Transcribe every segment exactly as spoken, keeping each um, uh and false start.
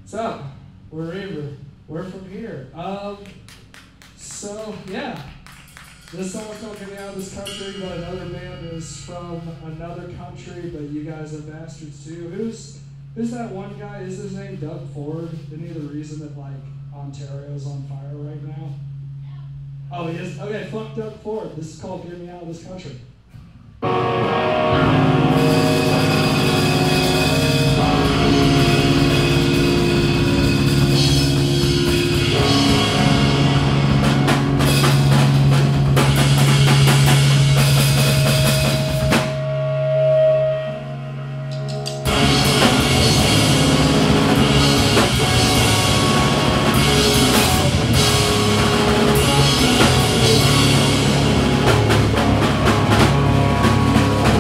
So, wherever, we're from here. Um, so, yeah. This song's called Get Me Out of This Country, but another band is from another country, but you guys are bastards too. Who's who's that one guy? Is his name Doug Ford? Isn't he the reason that, like, Ontario's on fire right now? Oh, he is? Okay, fuck Doug Ford. This is called Get Me Out of This Country. We'll be right back.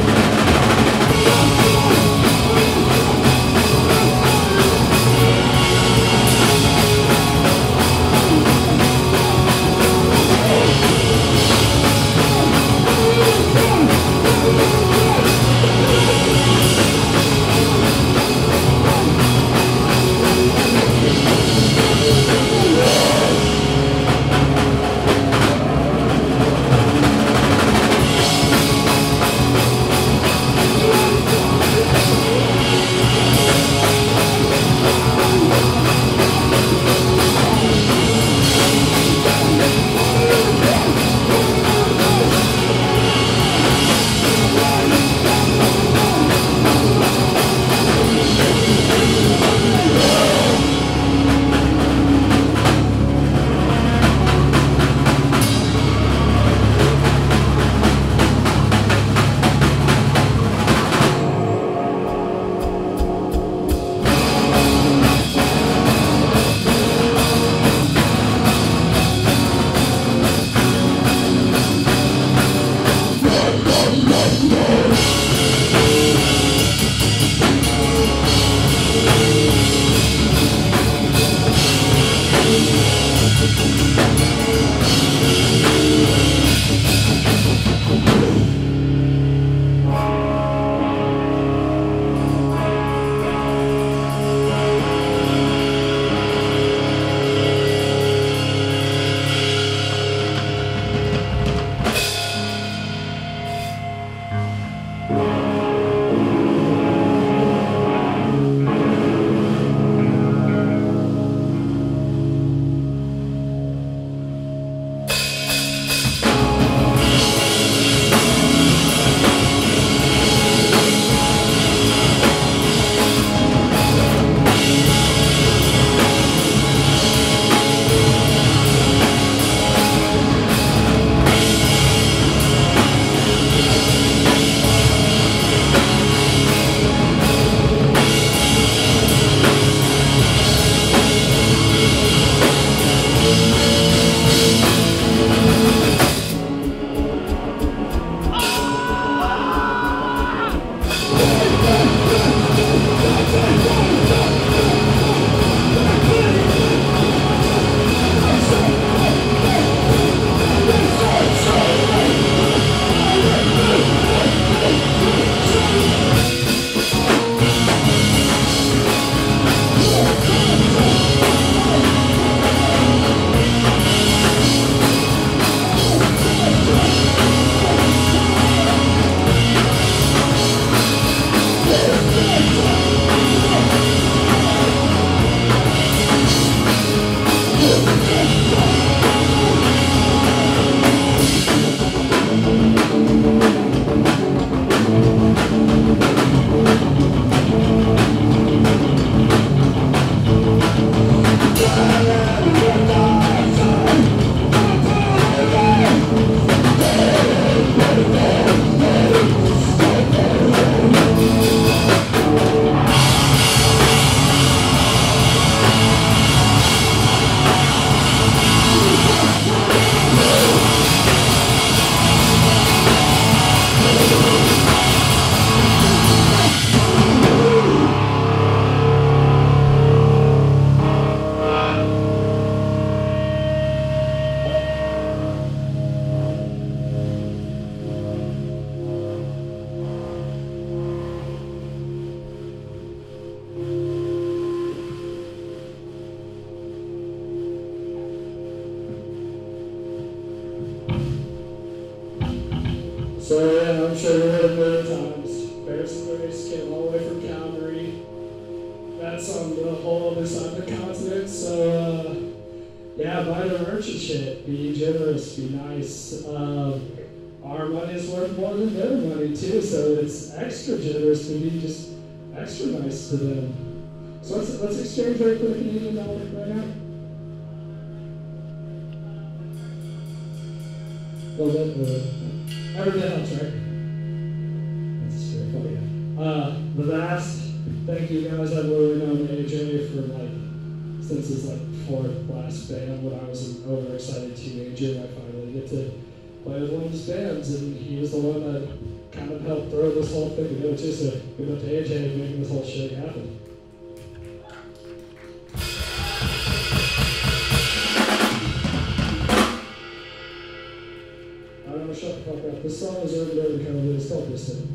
So yeah, I'm sure you heard it many times. Bears and Grace came all the way from Calgary. That's on the whole other side of the continent. So uh, yeah, buy the merch and shit. Be generous. Be nice. Um, our money is worth more than their money too. So it's extra generous to be just extra nice to them. So let's let's exchange rate for the Canadian dollar right now. Well, that, uh, every bit helps, right? That's true. Oh, yeah. Uh, the vast, thank you guys. I've literally known A J for like, since his like fourth last band when I was an overexcited teenager. I finally get to play with one of his bands, and he was the one that kind of helped throw this whole thing together too. So give it up to A J and making this whole shit happen. I'm gonna shut the fuck up. This song is over there to kind of it's called Distant.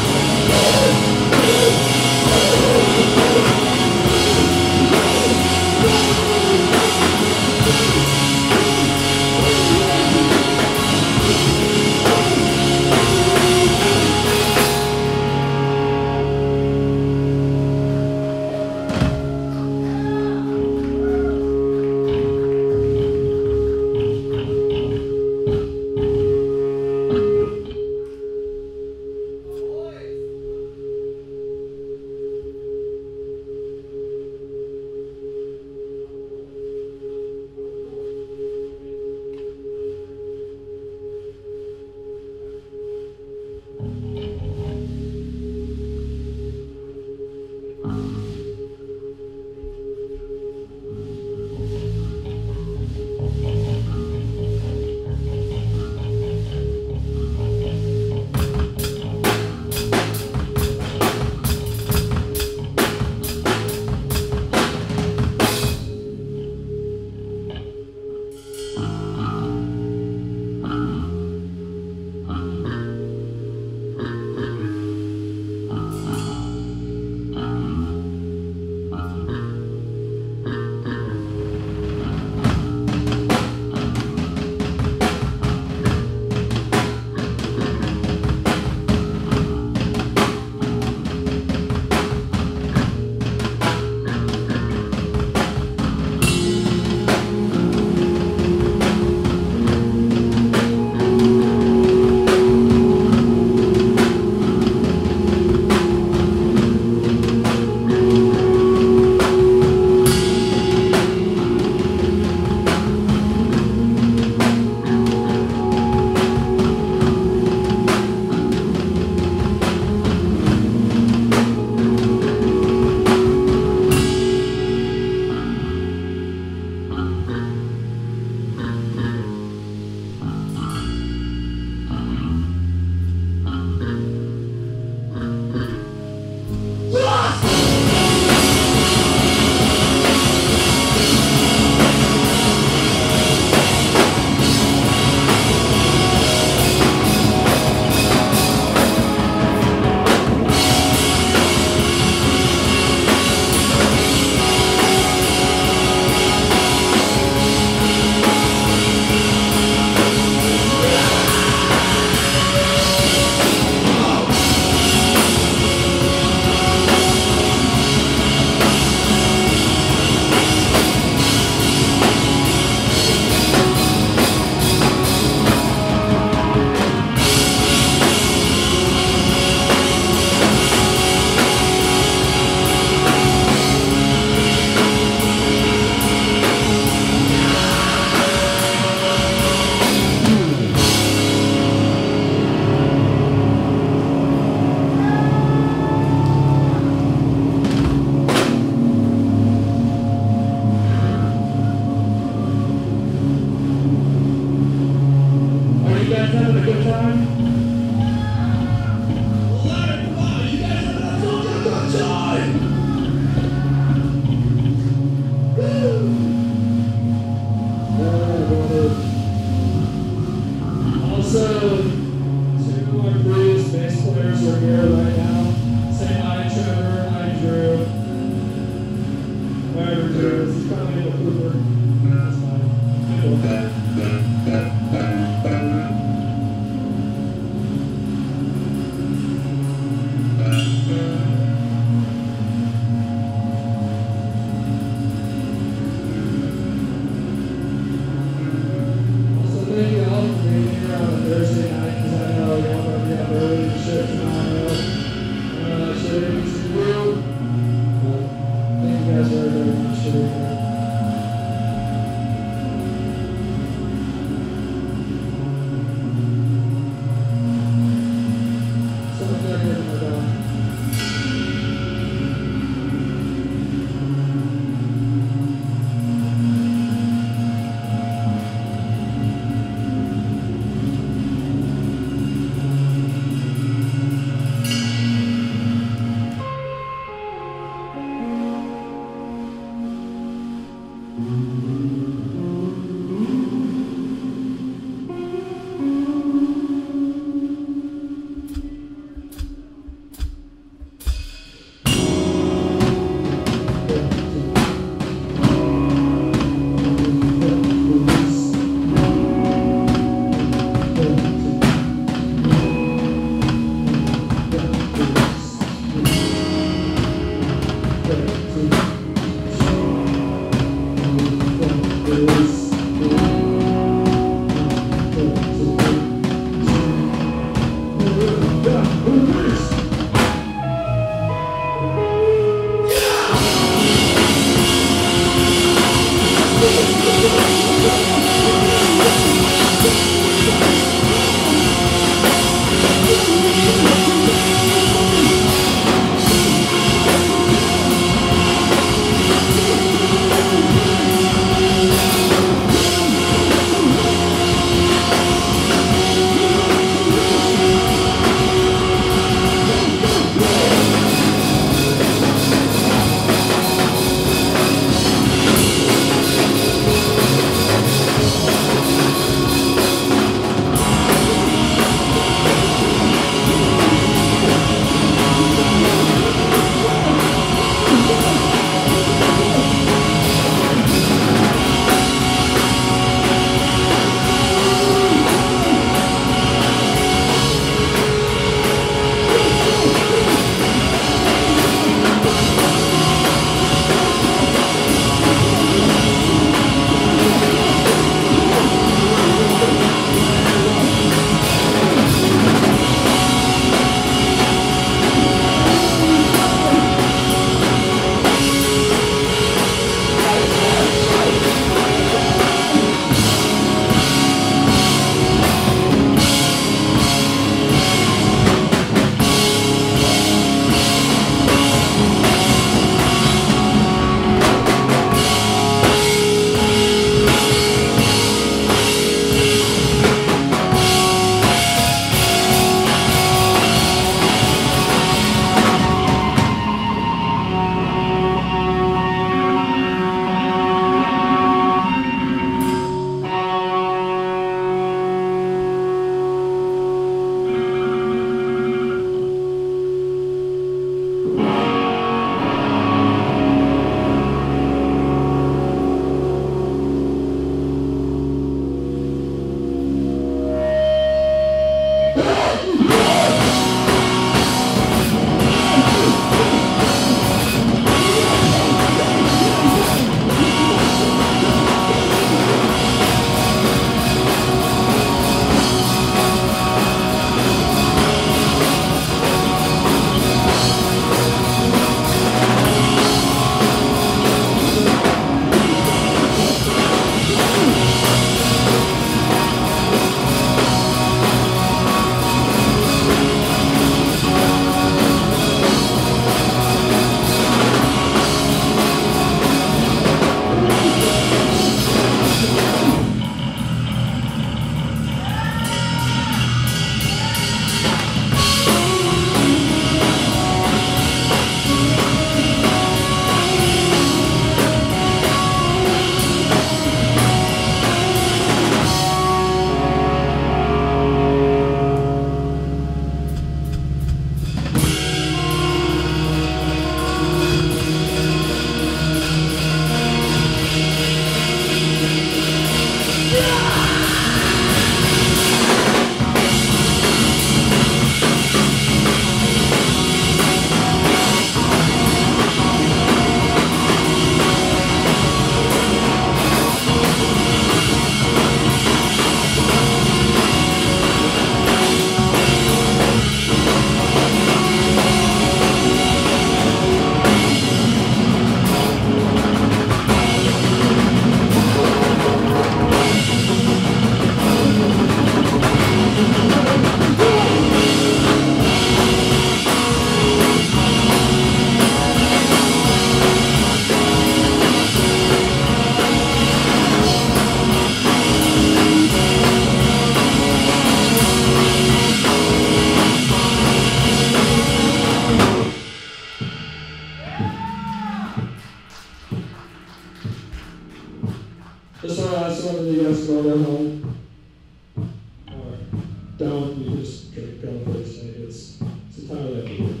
remote at home, or don't, you just drink go first. It's, it's entirely up to you.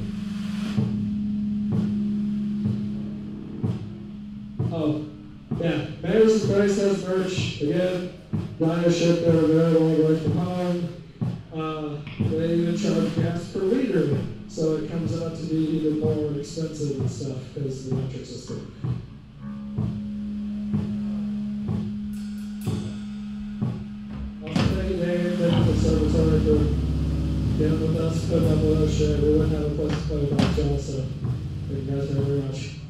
Oh, yeah, Mayor's Price has merch. Again, ridership that are available right from home. Uh, they even charge gas per liter, so it comes out to be even more expensive and stuff because of the metric system. Also, thank you, Dave, thank you, Conservatory, for being with us, putting up with us. We wouldn't have a place to play without y'all, so thank you guys very, very much.